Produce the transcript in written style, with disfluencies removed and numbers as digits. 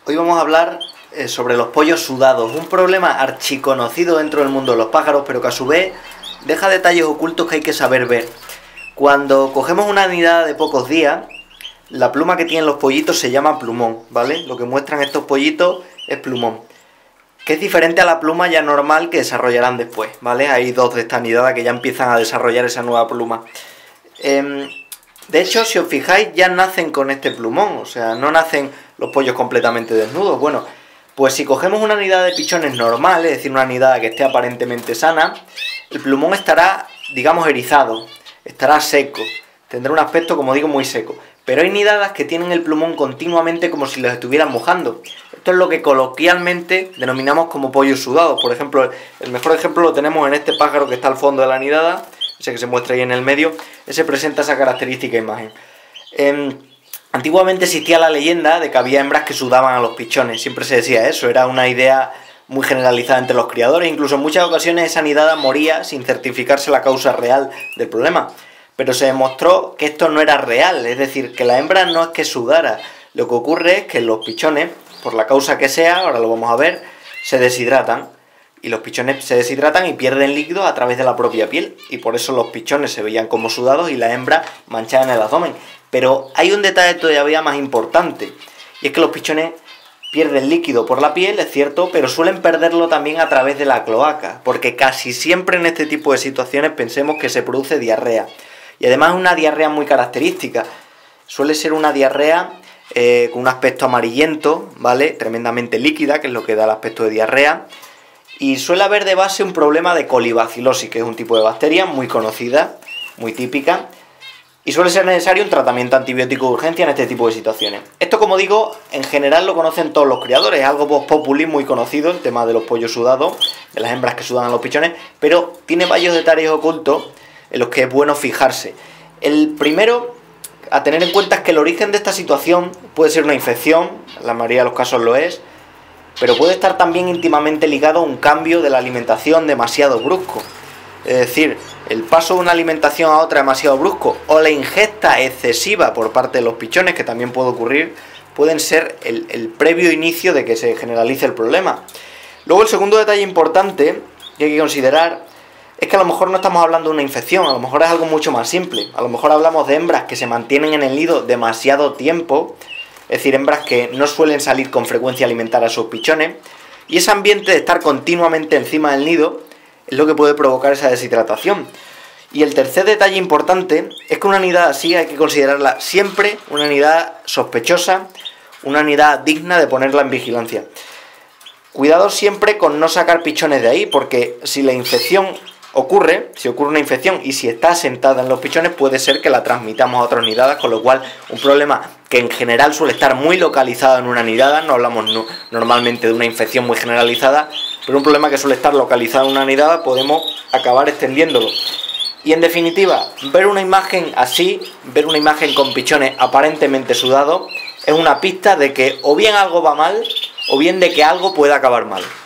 Hoy vamos a hablar sobre los pollos sudados, un problema archiconocido dentro del mundo de los pájaros, pero que a su vez deja detalles ocultos que hay que saber ver. Cuando cogemos una nidada de pocos días, la pluma que tienen los pollitos se llama plumón, ¿vale? Lo que muestran estos pollitos es plumón, que es diferente a la pluma ya normal que desarrollarán después, ¿vale? Hay dos de esta nidada que ya empiezan a desarrollar esa nueva pluma. De hecho, si os fijáis, ya nacen con este plumón, o sea, no nacen los pollos completamente desnudos. Bueno, pues si cogemos una nidada de pichones normal, es decir, una nidada que esté aparentemente sana, el plumón estará, digamos, erizado, estará seco, tendrá un aspecto, como digo, muy seco. Pero hay nidadas que tienen el plumón continuamente como si los estuvieran mojando. Esto es lo que coloquialmente denominamos como pollos sudados. Por ejemplo, el mejor ejemplo lo tenemos en este pájaro que está al fondo de la nidada, ese que se muestra ahí en el medio, ese presenta esa característica imagen. Antiguamente existía la leyenda de que había hembras que sudaban a los pichones, siempre se decía eso, era una idea muy generalizada entre los criadores, incluso en muchas ocasiones esa nidada moría sin certificarse la causa real del problema. Pero se demostró que esto no era real, es decir, que la hembra no es que sudara, lo que ocurre es que los pichones, por la causa que sea, ahora lo vamos a ver, se deshidratan. Y los pichones se deshidratan y pierden líquido a través de la propia piel. Y por eso los pichones se veían como sudados y la hembra manchada en el abdomen. Pero hay un detalle todavía más importante. Y es que los pichones pierden líquido por la piel, es cierto, pero suelen perderlo también a través de la cloaca. Porque casi siempre en este tipo de situaciones pensemos que se produce diarrea. Y además es una diarrea muy característica. Suele ser una diarrea con un aspecto amarillento, ¿vale? Tremendamente líquida, que es lo que da el aspecto de diarrea. Y suele haber de base un problema de colibacilosis, que es un tipo de bacteria muy conocida, muy típica, y suele ser necesario un tratamiento antibiótico de urgencia en este tipo de situaciones. Esto, como digo, en general lo conocen todos los criadores, es algo post populi muy conocido, el tema de los pollos sudados, de las hembras que sudan a los pichones, pero tiene varios detalles ocultos en los que es bueno fijarse. El primero a tener en cuenta es que el origen de esta situación puede ser una infección, en la mayoría de los casos lo es, pero puede estar también íntimamente ligado a un cambio de la alimentación demasiado brusco. Es decir, el paso de una alimentación a otra demasiado brusco o la ingesta excesiva por parte de los pichones, que también puede ocurrir, pueden ser el previo inicio de que se generalice el problema. Luego, el segundo detalle importante que hay que considerar es que a lo mejor no estamos hablando de una infección, a lo mejor es algo mucho más simple. A lo mejor hablamos de hembras que se mantienen en el nido demasiado tiempo, es decir, hembras que no suelen salir con frecuencia a alimentar a sus pichones, y ese ambiente de estar continuamente encima del nido es lo que puede provocar esa deshidratación. Y el tercer detalle importante es que una nidada así hay que considerarla siempre una nidada sospechosa, una nidada digna de ponerla en vigilancia. Cuidado siempre con no sacar pichones de ahí, porque si la infección ocurre, si ocurre una infección y si está asentada en los pichones, puede ser que la transmitamos a otras nidadas, con lo cual un problema que en general suele estar muy localizado en una nidada, no hablamos normalmente de una infección muy generalizada, pero un problema que suele estar localizado en una nidada podemos acabar extendiéndolo. Y en definitiva, ver una imagen así, ver una imagen con pichones aparentemente sudados, es una pista de que o bien algo va mal o bien de que algo puede acabar mal.